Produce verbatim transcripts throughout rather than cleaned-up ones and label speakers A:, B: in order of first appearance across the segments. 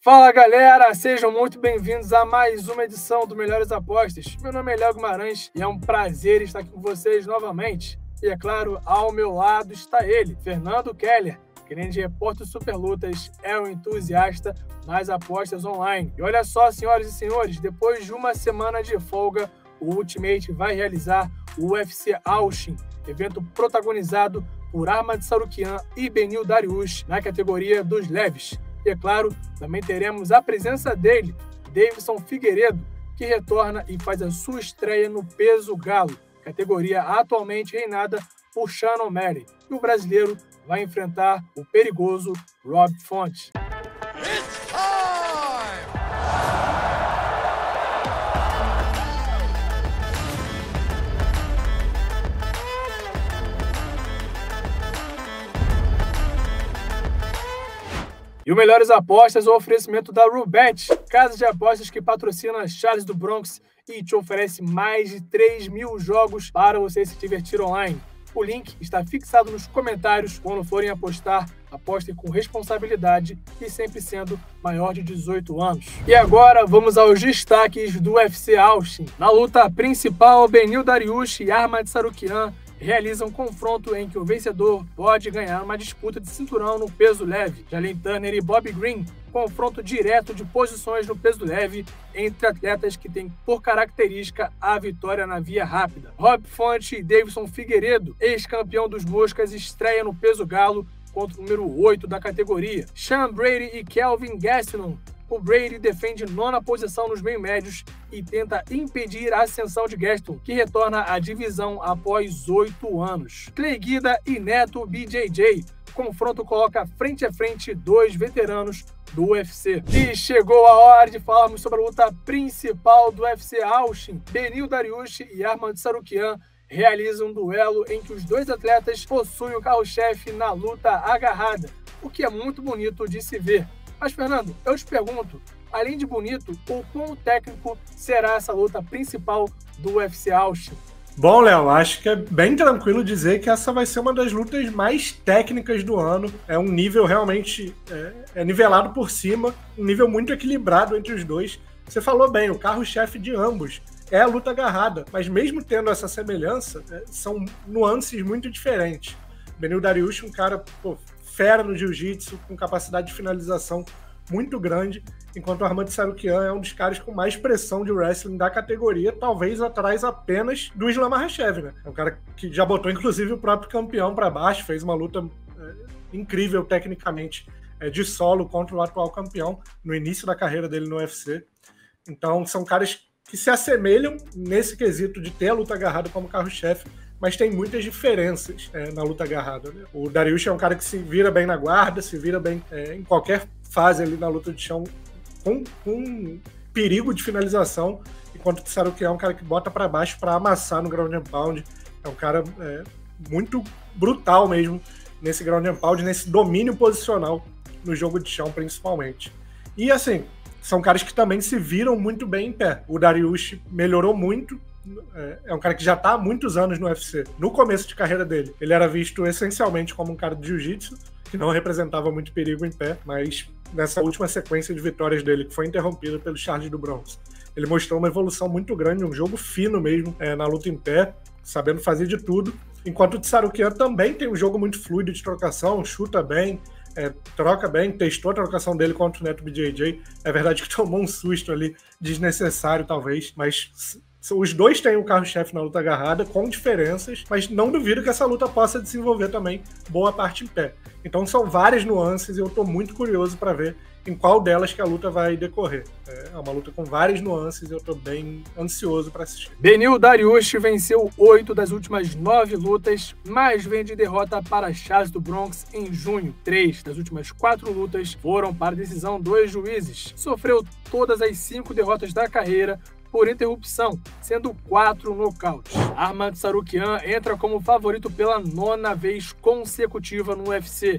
A: Fala galera, sejam muito bem-vindos a mais uma edição do Melhores Apostas. Meu nome é Léo Guimarães e é um prazer estar aqui com vocês novamente. E é claro, ao meu lado está ele, Fernando Keller, grande repórter Superlutas, é um entusiasta nas apostas online. E olha só, senhoras e senhores, depois de uma semana de folga, o Ultimate vai realizar o U F C Austin, evento protagonizado por Arman Tsarukyan e Beneil Dariush na categoria dos leves. E, é claro, também teremos a presença dele, Deiveson Figueiredo, que retorna e faz a sua estreia no peso galo, categoria atualmente reinada por Sean O'Malley. E o brasileiro vai enfrentar o perigoso Rob Font. E o Melhores Apostas é o oferecimento da Roulbet, casa de apostas que patrocina Charles do Bronx e te oferece mais de três mil jogos para você se divertir online. O link está fixado nos comentários. Quando forem apostar, apostem com responsabilidade e sempre sendo maior de dezoito anos. E agora vamos aos destaques do U F C Austin. Na luta principal, Beneil Dariush e Arman Tsarukyan realizam um confronto em que o vencedor pode ganhar uma disputa de cinturão no peso leve. Jalin Turner e Bobby Green, confronto direto de posições no peso leve entre atletas que têm por característica a vitória na via rápida. Rob Font e Deiveson Figueiredo, ex-campeão dos Moscas, estreia no peso galo contra o número oito da categoria. Sean Brady e Kelvin Gastelum. O Brady defende nona posição nos meio-médios e tenta impedir a ascensão de Gaston, que retorna à divisão após oito anos. Clay Guida e Neto B J J. Confronto coloca frente a frente dois veteranos do U F C. E chegou a hora de falarmos sobre a luta principal do U F C Austin. Beneil Dariush e Arman Tsarukyan realizam um duelo em que os dois atletas possuem o carro-chefe na luta agarrada, o que é muito bonito de se ver. Mas, Fernando, eu te pergunto, além de bonito, o quão técnico será essa luta principal do U F C Austin?
B: Bom, Léo, acho que é bem tranquilo dizer que essa vai ser uma das lutas mais técnicas do ano. É um nível realmente é, é nivelado por cima, um nível muito equilibrado entre os dois. Você falou bem, o carro-chefe de ambos é a luta agarrada, mas mesmo tendo essa semelhança, é, são nuances muito diferentes. Beneil Dariush, um cara, pô, fera no jiu-jitsu, com capacidade de finalização muito grande, enquanto o Arman Tsarukyan é um dos caras com mais pressão de wrestling da categoria, talvez atrás apenas do Islam Makhachev, né? É um cara que já botou, inclusive, o próprio campeão para baixo, fez uma luta é, incrível tecnicamente é, de solo contra o atual campeão no início da carreira dele no U F C. Então, são caras que se assemelham nesse quesito de ter a luta agarrada como carro-chefe, mas tem muitas diferenças é, na luta agarrada, né? O Dariush é um cara que se vira bem na guarda, se vira bem é, em qualquer fase ali na luta de chão, com, com perigo de finalização, enquanto o Tsarukyan é um cara que bota para baixo para amassar no ground and pound. É um cara é, muito brutal mesmo nesse ground and pound, nesse domínio posicional no jogo de chão, principalmente. E assim, são caras que também se viram muito bem em pé. O Dariush melhorou muito, é um cara que já está há muitos anos no U F C. No começo de carreira dele, ele era visto essencialmente como um cara de jiu-jitsu, que não representava muito perigo em pé, mas nessa última sequência de vitórias dele, que foi interrompida pelo Charles do Bronx, ele mostrou uma evolução muito grande, um jogo fino mesmo é, na luta em pé, sabendo fazer de tudo, enquanto o Tsarukyan também tem um jogo muito fluido de trocação, chuta bem, É, troca bem, testou a trocação dele contra o Neto B J J. É verdade que tomou um susto ali, desnecessário talvez, mas os dois têm um carro-chefe na luta agarrada, com diferenças, mas não duvido que essa luta possa desenvolver também boa parte em pé. Então são várias nuances e eu estou muito curioso para ver em qual delas que a luta vai decorrer. É uma luta com várias nuances e eu estou bem ansioso para assistir.
A: Beneil Dariush venceu oito das últimas nove lutas, mas vem de derrota para Charles do Bronx em junho. Três das últimas quatro lutas foram para decisão dos juízes. Sofreu todas as cinco derrotas da carreira por interrupção, sendo quatro nocautes. Arman Tsarukyan entra como favorito pela nona vez consecutiva no U F C.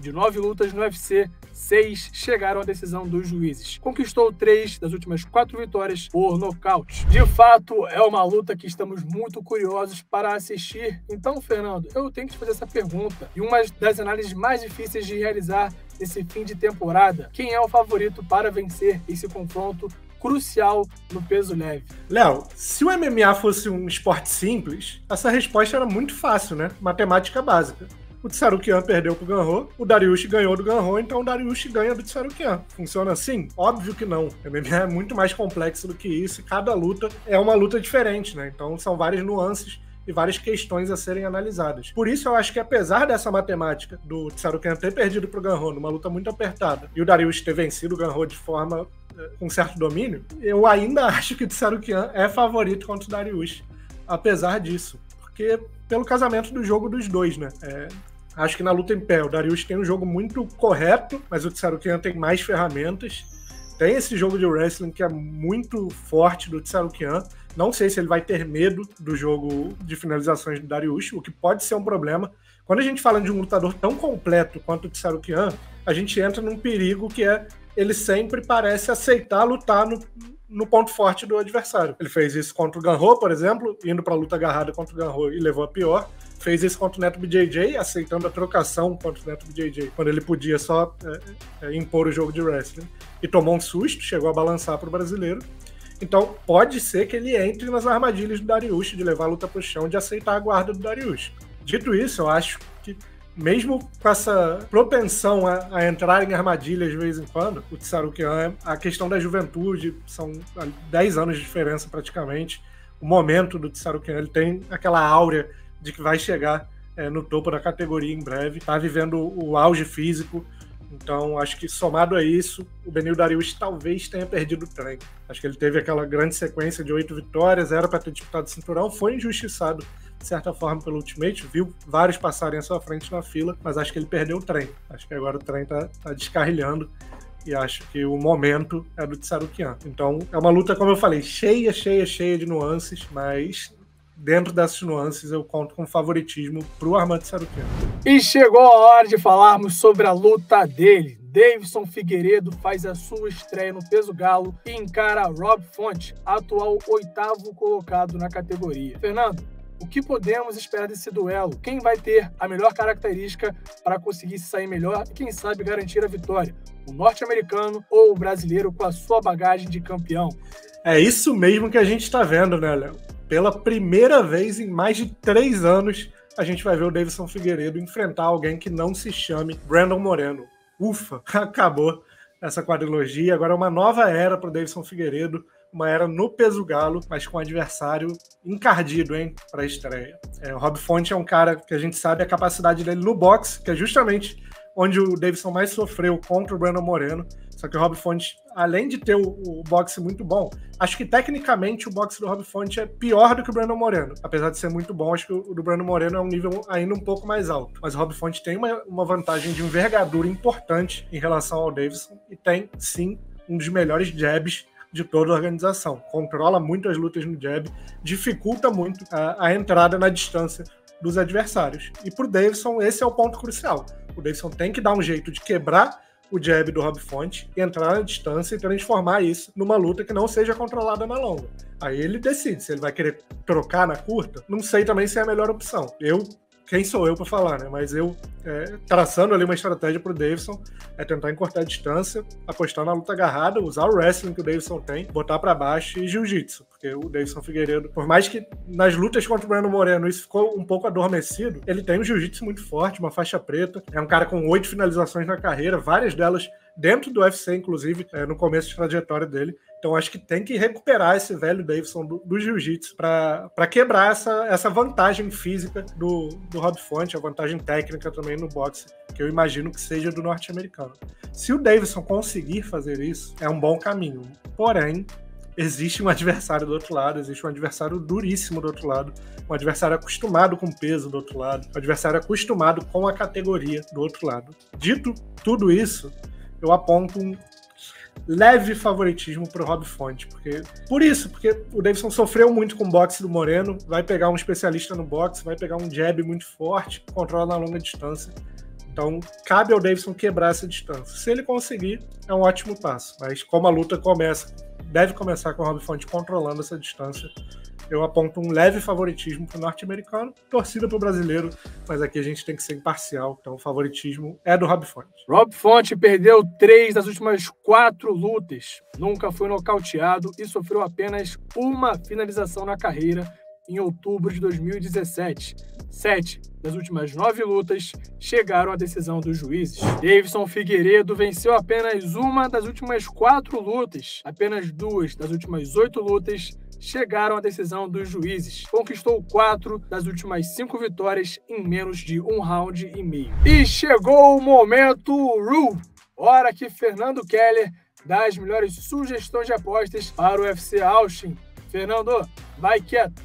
A: De nove lutas no U F C, seis chegaram à decisão dos juízes. Conquistou três das últimas quatro vitórias por nocaute. De fato, é uma luta que estamos muito curiosos para assistir. Então, Fernando, eu tenho que te fazer essa pergunta. E uma das análises mais difíceis de realizar nesse fim de temporada: quem é o favorito para vencer esse confronto crucial no peso leve?
B: Léo, se o M M A fosse um esporte simples, essa resposta era muito fácil, né? Matemática básica. O Tsarukyan perdeu pro Ganrot, o Dariush ganhou do Ganrot, então o Dariush ganha do Tsarukyan. Funciona assim? Óbvio que não. O M M A é muito mais complexo do que isso, e cada luta é uma luta diferente, né? Então são várias nuances e várias questões a serem analisadas. Por isso eu acho que, apesar dessa matemática do Tsarukyan ter perdido pro Ganrot numa luta muito apertada e o Dariush ter vencido o Ganrot de forma com certo domínio, eu ainda acho que o Tsarukyan é favorito contra o Dariush, apesar disso. Porque pelo casamento do jogo dos dois, né? É, acho que na luta em pé o Dariush tem um jogo muito correto, mas o Tsarukyan tem mais ferramentas. Tem esse jogo de wrestling que é muito forte do Tsarukyan. Não sei se ele vai ter medo do jogo de finalizações do Dariush, o que pode ser um problema. Quando a gente fala de um lutador tão completo quanto o Tsarukyan, a gente entra num perigo que é ele sempre parece aceitar lutar no, no ponto forte do adversário. Ele fez isso contra o Ganrot, por exemplo, indo pra luta agarrada contra o Ganrot e levou a pior. Fez isso contra o Neto B J J, aceitando a trocação contra o Neto B J J, quando ele podia só é, é, impor o jogo de wrestling. E tomou um susto, chegou a balançar pro brasileiro. Então pode ser que ele entre nas armadilhas do Dariush, de levar a luta pro chão, de aceitar a guarda do Dariush. Dito isso, eu acho que mesmo com essa propensão a, a entrar em armadilhas de vez em quando, o Tsarukyan, a questão da juventude, são dez anos de diferença praticamente. O momento do Tsarukyan, ele tem aquela áurea de que vai chegar é, no topo da categoria em breve, tá vivendo o auge físico. Então, acho que somado a isso, o Beneil Dariush talvez tenha perdido o trem. Acho que ele teve aquela grande sequência de oito vitórias, era para ter disputado o cinturão, foi injustiçado de certa forma pelo Ultimate, viu vários passarem à sua frente na fila, mas acho que ele perdeu o trem. Acho que agora o trem tá, tá descarrilhando e acho que o momento é do Tsarukyan. Então, é uma luta, como eu falei, cheia, cheia, cheia de nuances, mas dentro dessas nuances eu conto com favoritismo pro Arman Tsarukyan.
A: E chegou a hora de falarmos sobre a luta dele. Deiveson Figueiredo faz a sua estreia no peso galo e encara Rob Font, atual oitavo colocado na categoria. Fernando, o que podemos esperar desse duelo? Quem vai ter a melhor característica para conseguir se sair melhor e, quem sabe, garantir a vitória? O norte-americano ou o brasileiro com a sua bagagem de campeão?
B: É isso mesmo que a gente está vendo, né, Léo? Pela primeira vez em mais de três anos, a gente vai ver o Deiveson Figueiredo enfrentar alguém que não se chame Brandon Moreno. Ufa, acabou essa quadrilogia. Agora é uma nova era para o Deiveson Figueiredo, uma era no peso galo, mas com um adversário encardido, hein, para a estreia. É, o Rob Font é um cara que a gente sabe a capacidade dele no boxe, que é justamente onde o Deiveson mais sofreu contra o Brandon Moreno. Só que o Rob Font, além de ter o, o boxe muito bom, acho que tecnicamente o boxe do Rob Font é pior do que o Brandon Moreno. Apesar de ser muito bom, acho que o do Brandon Moreno é um nível ainda um pouco mais alto. Mas o Rob Font tem uma, uma vantagem de envergadura importante em relação ao Deiveson e tem, sim, um dos melhores jabs de toda a organização. Controla muito as lutas no jab, dificulta muito a, a entrada na distância dos adversários. E pro Deiveson, esse é o ponto crucial. O Deiveson tem que dar um jeito de quebrar o jab do Rob Font, entrar na distância e transformar isso numa luta que não seja controlada na longa. Aí ele decide se ele vai querer trocar na curta. Não sei também se é a melhor opção. Eu Quem sou eu para falar, né? Mas eu, é, traçando ali uma estratégia pro Deiveson, é tentar encurtar a distância, apostar na luta agarrada, usar o wrestling que o Deiveson tem, botar para baixo e jiu-jitsu. Porque o Deiveson Figueiredo, por mais que nas lutas contra o Brandon Moreno isso ficou um pouco adormecido, ele tem um jiu-jitsu muito forte, uma faixa preta, é um cara com oito finalizações na carreira, várias delas dentro do U F C, inclusive, é, no começo de trajetória dele. Então acho que tem que recuperar esse velho Deiveson do, do jiu-jitsu para quebrar essa, essa vantagem física do, do Rob Font, a vantagem técnica também no boxe, que eu imagino que seja do norte-americano. Se o Deiveson conseguir fazer isso, é um bom caminho. Porém, existe um adversário do outro lado, existe um adversário duríssimo do outro lado, um adversário acostumado com peso do outro lado, um adversário acostumado com a categoria do outro lado. Dito tudo isso, eu aponto um leve favoritismo pro Rob Font, porque por isso, porque o Deiveson sofreu muito com o boxe do Moreno, vai pegar um especialista no boxe, vai pegar um jab muito forte, controla na longa distância. Então, cabe ao Deiveson quebrar essa distância. Se ele conseguir, é um ótimo passo. Mas como a luta começa, deve começar com o Rob Font controlando essa distância, eu aponto um leve favoritismo para o norte-americano, torcida para o brasileiro, mas aqui a gente tem que ser imparcial, então o favoritismo é do Rob Font.
A: Rob Font perdeu três das últimas quatro lutas, nunca foi nocauteado e sofreu apenas uma finalização na carreira em outubro de dois mil e dezessete. Sete das últimas nove lutas chegaram à decisão dos juízes. Deiveson Figueiredo venceu apenas uma das últimas quatro lutas. Apenas duas das últimas oito lutas chegaram à decisão dos juízes. Conquistou quatro das últimas cinco vitórias em menos de um round e meio. E chegou o momento Ru! Hora que Fernando Keller dá as melhores sugestões de apostas para o U F C Austin. Fernando, vai que é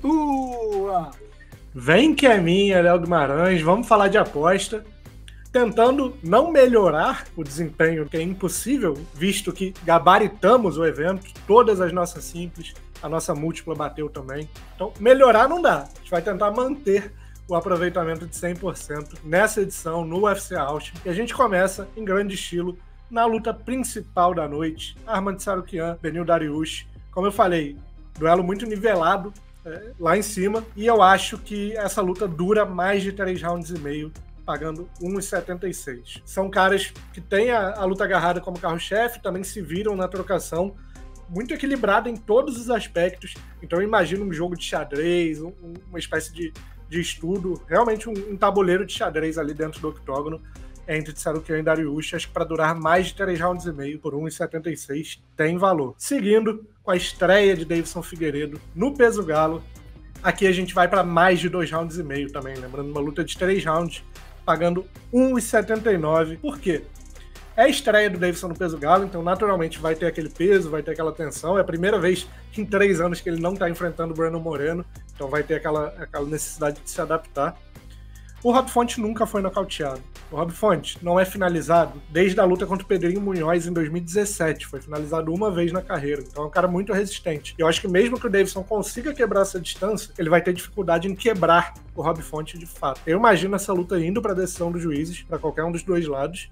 A: tua!
B: Vem que é minha, Léo Guimarães. Vamos falar de aposta. Tentando não melhorar o desempenho, que é impossível, visto que gabaritamos o evento, todas as nossas simples, a nossa múltipla bateu também. Então, melhorar não dá. A gente vai tentar manter o aproveitamento de cem por cento nessa edição no U F C Austin. E a gente começa em grande estilo na luta principal da noite. Arman Tsarukyan, Beneil Dariush. Como eu falei, duelo muito nivelado é, lá em cima. E eu acho que essa luta dura mais de três rounds e meio, pagando um e setenta e seis. São caras que têm a, a luta agarrada como carro-chefe, também se viram na trocação, muito equilibrada em todos os aspectos. Então eu imagino um jogo de xadrez, um, uma espécie de, de estudo, realmente um, um tabuleiro de xadrez ali dentro do octógono, entre Tsarukyan e Dariush. Acho que para durar mais de três rounds e meio por um e setenta e seis tem valor. Seguindo com a estreia de Deiveson Figueiredo no peso galo, aqui a gente vai para mais de dois rounds e meio também, lembrando uma luta de três rounds, pagando um e setenta e nove. Por quê? É a estreia do Deiveson no peso galo, então naturalmente vai ter aquele peso, vai ter aquela tensão. É a primeira vez em três anos que ele não está enfrentando o Brandon Moreno, então vai ter aquela, aquela necessidade de se adaptar. O Rob Font nunca foi nocauteado. O Rob Font não é finalizado desde a luta contra o Pedrinho Munhoz em dois mil e dezessete. Foi finalizado uma vez na carreira. Então é um cara muito resistente. E eu acho que mesmo que o Deiveson consiga quebrar essa distância, ele vai ter dificuldade em quebrar o Rob Font de fato. Eu imagino essa luta indo para a decisão dos juízes, para qualquer um dos dois lados.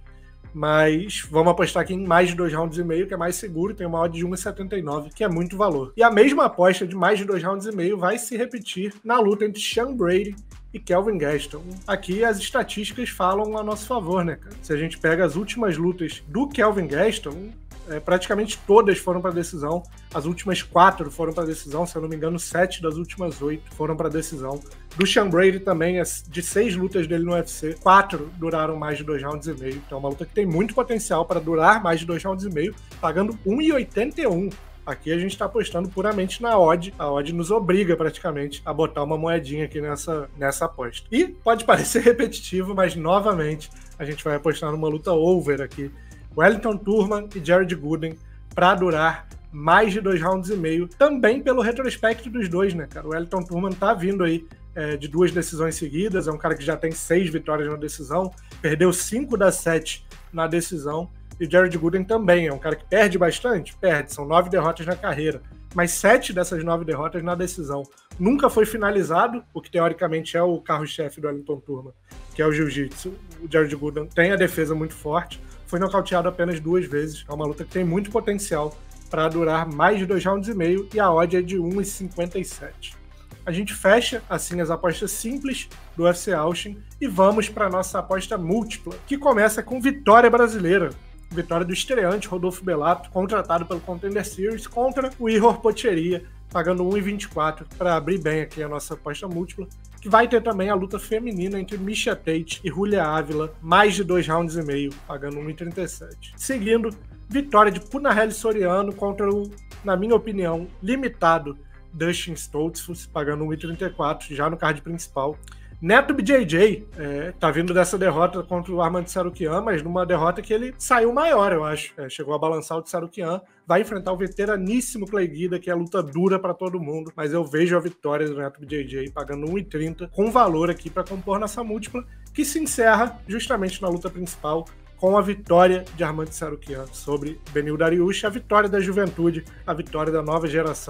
B: Mas vamos apostar aqui em mais de dois rounds e meio, que é mais seguro, tem uma odd de um e setenta e nove, que é muito valor. E a mesma aposta de mais de dois rounds e meio vai se repetir na luta entre Sean Brady e Kelvin Gastelum. Aqui as estatísticas falam a nosso favor, né, cara? Se a gente pega as últimas lutas do Kelvin Gastelum, é, praticamente todas foram para decisão. As últimas quatro foram para decisão, se eu não me engano, sete das últimas oito foram para decisão. Do Sean Brady também, de seis lutas dele no U F C, quatro duraram mais de dois rounds e meio. Então é uma luta que tem muito potencial para durar mais de dois rounds e meio, pagando um e oitenta e um. Aqui a gente está apostando puramente na odd. A odd nos obriga praticamente a botar uma moedinha aqui nessa, nessa aposta. E pode parecer repetitivo, mas novamente a gente vai apostar numa luta over aqui. Wellington Turman e Jared Gooden para durar mais de dois rounds e meio, também pelo retrospecto dos dois, né, cara? O Wellington Turman tá vindo aí é, de duas decisões seguidas, é um cara que já tem seis vitórias na decisão, perdeu cinco das sete na decisão, e o Jared Gooden também é um cara que perde bastante, perde, são nove derrotas na carreira, mas sete dessas nove derrotas na decisão. Nunca foi finalizado, o que teoricamente é o carro-chefe do Wellington Turman, que é o jiu-jitsu. O Jared Gooden tem a defesa muito forte, foi nocauteado apenas duas vezes. É uma luta que tem muito potencial para durar mais de dois rounds e meio, e a odd é de um e cinquenta e sete. A gente fecha, assim, as apostas simples do U F C Austin e vamos para a nossa aposta múltipla, que começa com vitória brasileira. Vitória do estreante Rodolfo Bellato, contratado pelo Contender Series, contra o Ihor Potieria, pagando um e vinte e quatro para abrir bem aqui a nossa aposta múltipla, que vai ter também a luta feminina entre Misha Tate e Julia Ávila, mais de dois rounds e meio, pagando um e trinta e sete. Seguindo, vitória de Punahele Soriano contra o, na minha opinião, limitado Dustin Stoltzfus, pagando um e trinta e quatro, já no card principal. Neto B J J é, tá vindo dessa derrota contra o Arman Tsarukyan, mas numa derrota que ele saiu maior, eu acho. É, chegou a balançar o Tsarukyan, vai enfrentar o veteraníssimo Clay Guida, que é luta dura para todo mundo, mas eu vejo a vitória do Neto B J J pagando um e trinta, com valor aqui para compor nossa múltipla, que se encerra justamente na luta principal, com a vitória de Arman Tsarukyan sobre Beneil Dariush, a vitória da juventude, a vitória da nova geração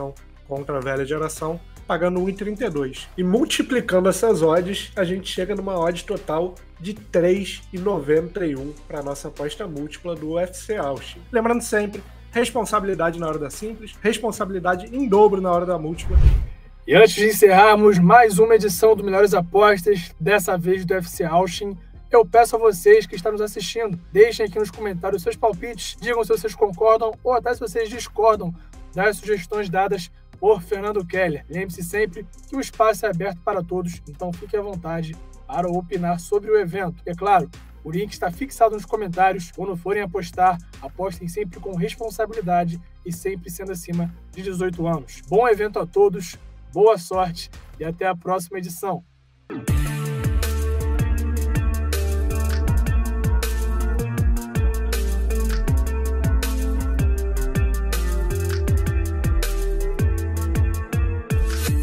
B: contra a velha geração, pagando um real e trinta e dois centavos. E multiplicando essas odds, a gente chega numa odd total de três reais e noventa e um centavos para nossa aposta múltipla do U F C Austin. Lembrando sempre, responsabilidade na hora da simples, responsabilidade em dobro na hora da múltipla.
A: E antes de encerrarmos mais uma edição do Melhores Apostas, dessa vez do U F C Austin, eu peço a vocês que estão nos assistindo, deixem aqui nos comentários seus palpites, digam se vocês concordam ou até se vocês discordam das sugestões dadas por Fernando Keller. Lembre-se sempre que o espaço é aberto para todos, então fique à vontade para opinar sobre o evento. E é claro, o link está fixado nos comentários. Quando forem apostar, apostem sempre com responsabilidade e sempre sendo acima de dezoito anos. Bom evento a todos, boa sorte e até a próxima edição.